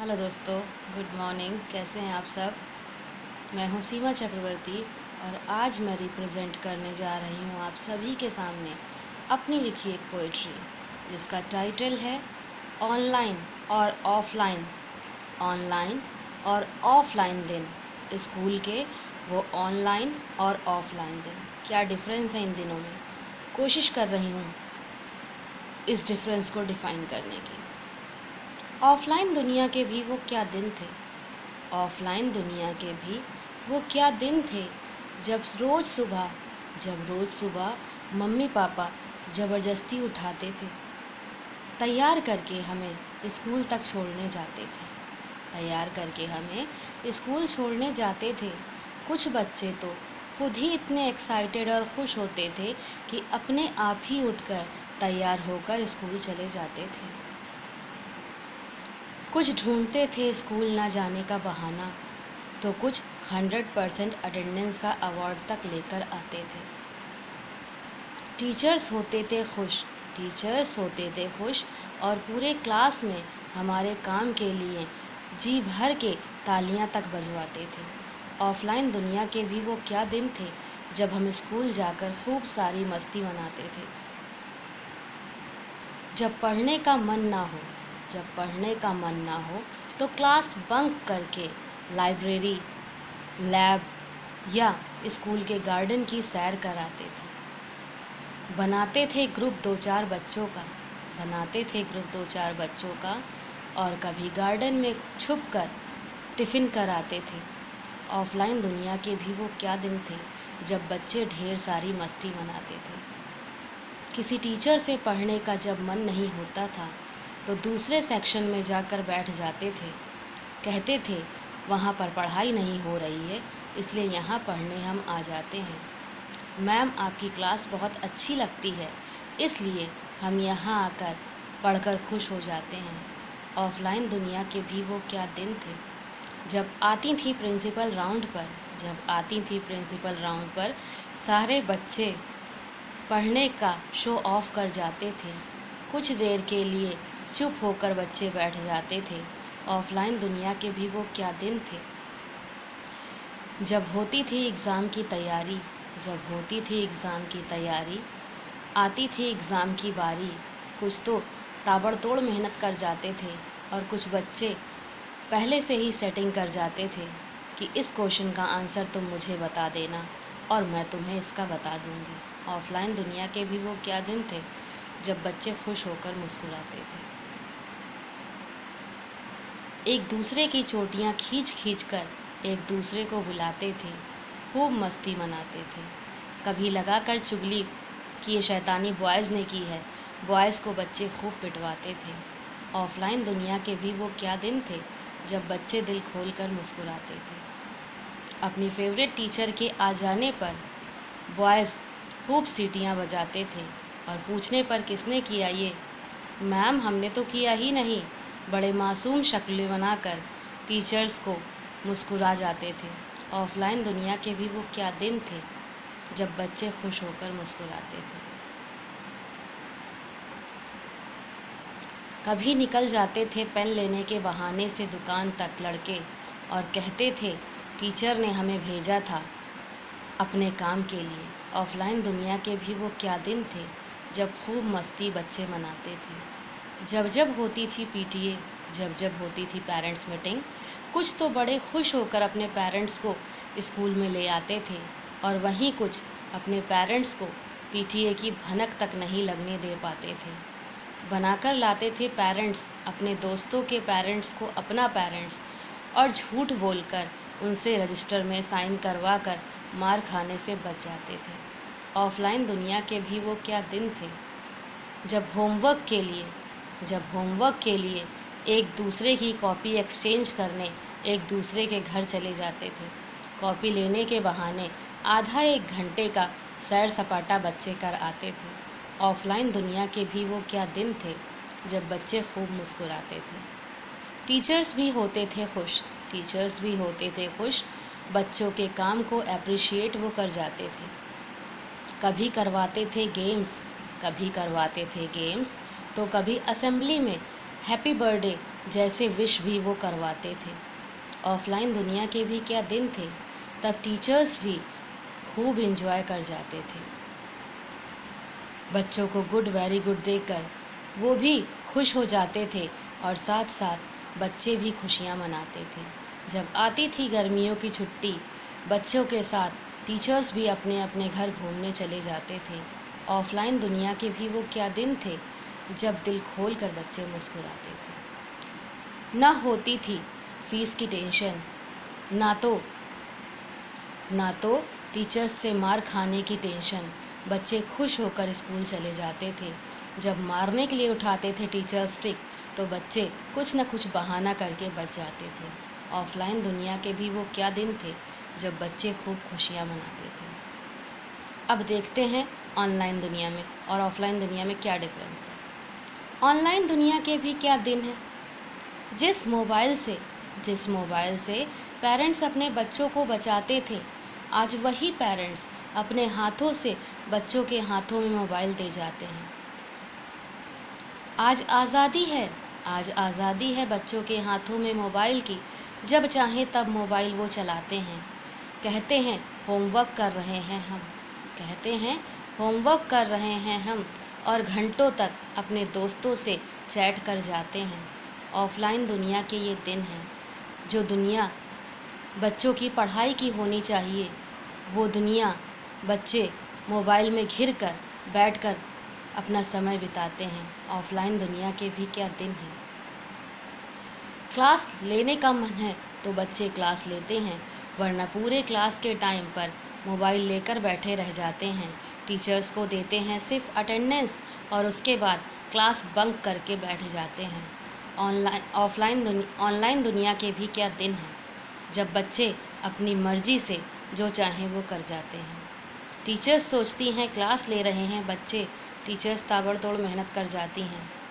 Hello दोस्तों, good morning. कैसे हैं आप सब। मैं हूं सीमा चक्रवर्ती और आज मैं रिप्रेजेंट करने जा रही हूं आप सभी के सामने अपनी लिखी एक पोइट्री जिसका टाइटल है ऑनलाइन और ऑफलाइन। ऑनलाइन और ऑफलाइन दिन, स्कूल के वो ऑनलाइन और ऑफलाइन दिन, क्या डिफरेंस है इन दिनों में। कोशिश कर रही हूँ इस डिफरेंस को डिफ़ाइन करने की। ऑफलाइन दुनिया के भी वो क्या दिन थे, ऑफलाइन दुनिया के भी वो क्या दिन थे जब रोज़ सुबह मम्मी पापा ज़बरदस्ती उठाते थे, तैयार करके हमें स्कूल तक छोड़ने जाते थे। तैयार करके हमें स्कूल छोड़ने जाते थे। कुछ बच्चे तो खुद ही इतने एक्साइटेड और खुश होते थे कि अपने आप ही उठकर तैयार होकर स्कूल चले जाते थे। कुछ ढूंढते थे स्कूल ना जाने का बहाना, तो कुछ 100% अटेंडेंस का अवार्ड तक लेकर आते थे। टीचर्स होते थे खुश और पूरे क्लास में हमारे काम के लिए जी भर के तालियां तक बजवाते थे। ऑफलाइन दुनिया के भी वो क्या दिन थे जब हम स्कूल जाकर खूब सारी मस्ती मनाते थे। जब पढ़ने का मन ना हो तो क्लास बंक करके लाइब्रेरी, लैब या स्कूल के गार्डन की सैर कराते थे। बनाते थे ग्रुप दो चार बच्चों का और कभी गार्डन में छुप कर टिफ़िन कराते थे। ऑफलाइन दुनिया के भी वो क्या दिन थे जब बच्चे ढेर सारी मस्ती मनाते थे। किसी टीचर से पढ़ने का जब मन नहीं होता था तो दूसरे सेक्शन में जाकर बैठ जाते थे। कहते थे वहाँ पर पढ़ाई नहीं हो रही है, इसलिए यहाँ पढ़ने हम आ जाते हैं। मैम आपकी क्लास बहुत अच्छी लगती है, इसलिए हम यहाँ आकर पढ़कर खुश हो जाते हैं। ऑफलाइन दुनिया के भी वो क्या दिन थे जब आती थी प्रिंसिपल राउंड पर सारे बच्चे पढ़ने का शो ऑफ कर जाते थे। कुछ देर के लिए चुप होकर बच्चे बैठ जाते थे। ऑफलाइन दुनिया के भी वो क्या दिन थे जब होती थी एग्ज़ाम की तैयारी, आती थी एग्ज़ाम की बारी। कुछ तो ताबड़तोड़ मेहनत कर जाते थे और कुछ बच्चे पहले से ही सेटिंग कर जाते थे कि इस क्वेश्चन का आंसर तुम मुझे बता देना और मैं तुम्हें इसका बता दूंगी। ऑफलाइन दुनिया के भी वो क्या दिन थे जब बच्चे खुश होकर मुस्कुराते थे। एक दूसरे की चोटियाँ खींच कर एक दूसरे को बुलाते थे, खूब मस्ती मनाते थे। कभी लगाकर चुगली कि ये शैतानी बॉयज़ ने की है, बॉयज़ को बच्चे खूब पिटवाते थे। ऑफलाइन दुनिया के भी वो क्या दिन थे जब बच्चे दिल खोलकर मुस्कुराते थे। अपनी फेवरेट टीचर के आ जाने पर बॉयज़ खूब सीटियाँ बजाते थे और पूछने पर किसने किया ये, मैम हमने तो किया ही नहीं, बड़े मासूम शक्लें बनाकर टीचर्स को मुस्कुरा जाते थे। ऑफलाइन दुनिया के भी वो क्या दिन थे जब बच्चे खुश होकर मुस्कुराते थे। कभी निकल जाते थे पेन लेने के बहाने से दुकान तक लड़के और कहते थे टीचर ने हमें भेजा था अपने काम के लिए। ऑफलाइन दुनिया के भी वो क्या दिन थे जब खूब मस्ती बच्चे मनाते थे। जब होती थी पीटीए, जब होती थी पेरेंट्स मीटिंग, कुछ तो बड़े खुश होकर अपने पेरेंट्स को स्कूल में ले आते थे और वहीं कुछ अपने पेरेंट्स को पीटीए की भनक तक नहीं लगने दे पाते थे। बनाकर लाते थे पेरेंट्स अपने दोस्तों के पेरेंट्स को अपना पेरेंट्स और झूठ बोलकर उनसे रजिस्टर में साइन करवा कर मार खाने से बच जाते थे। ऑफलाइन दुनिया के भी वो क्या दिन थे जब होमवर्क के लिए एक दूसरे की कॉपी एक्सचेंज करने एक दूसरे के घर चले जाते थे। कॉपी लेने के बहाने आधा एक घंटे का सैर सपाटा बच्चे कर आते थे। ऑफलाइन दुनिया के भी वो क्या दिन थे जब बच्चे खूब मुस्कुराते थे। टीचर्स भी होते थे खुश, बच्चों के काम को अप्रिशिएट वो कर जाते थे। कभी करवाते थे गेम्स तो कभी असेंबली में हैप्पी बर्थडे जैसे विश भी वो करवाते थे। ऑफलाइन दुनिया के भी क्या दिन थे, तब टीचर्स भी खूब एंजॉय कर जाते थे। बच्चों को गुड वेरी गुड देकर वो भी खुश हो जाते थे और साथ साथ बच्चे भी खुशियाँ मनाते थे। जब आती थी गर्मियों की छुट्टी, बच्चों के साथ टीचर्स भी अपने अपने घर घूमने चले जाते थे। ऑफलाइन दुनिया के भी वो क्या दिन थे, जब दिल खोल कर बच्चे मुस्कुराते थे। ना होती थी फीस की टेंशन, ना तो टीचर्स से मार खाने की टेंशन। बच्चे खुश होकर स्कूल चले जाते थे। जब मारने के लिए उठाते थे टीचर स्टिक, तो बच्चे कुछ न कुछ बहाना करके बच जाते थे। ऑफलाइन दुनिया के भी वो क्या दिन थे, जब बच्चे खूब खुशियाँ मनाते थे। अब देखते हैं ऑनलाइन दुनिया में और ऑफलाइन दुनिया में क्या डिफरेंस है। ऑनलाइन दुनिया के भी क्या दिन हैं। जिस मोबाइल से पेरेंट्स अपने बच्चों को बचाते थे, आज वही पेरेंट्स अपने हाथों से बच्चों के हाथों में मोबाइल दे जाते हैं। आज आज़ादी है बच्चों के हाथों में मोबाइल की। जब चाहें तब मोबाइल वो चलाते हैं। कहते हैं होमवर्क कर रहे हैं हम और घंटों तक अपने दोस्तों से चैट कर जाते हैं। ऑफलाइन दुनिया के ये दिन हैं। जो दुनिया बच्चों की पढ़ाई की होनी चाहिए, वो दुनिया बच्चे मोबाइल में घिर कर बैठकर अपना समय बिताते हैं। ऑफलाइन दुनिया के भी क्या दिन हैं। क्लास लेने का मन है तो बच्चे क्लास लेते हैं, वरना पूरे क्लास के टाइम पर मोबाइल लेकर बैठे रह जाते हैं। टीचर्स को देते हैं सिर्फ अटेंडेंस और उसके बाद क्लास बंक करके बैठ जाते हैं। ऑनलाइन दुनिया के भी क्या दिन हैं, जब बच्चे अपनी मर्जी से जो चाहें वो कर जाते हैं। टीचर्स सोचती हैं क्लास ले रहे हैं बच्चे, टीचर्स ताबड़तोड़ मेहनत कर जाती हैं।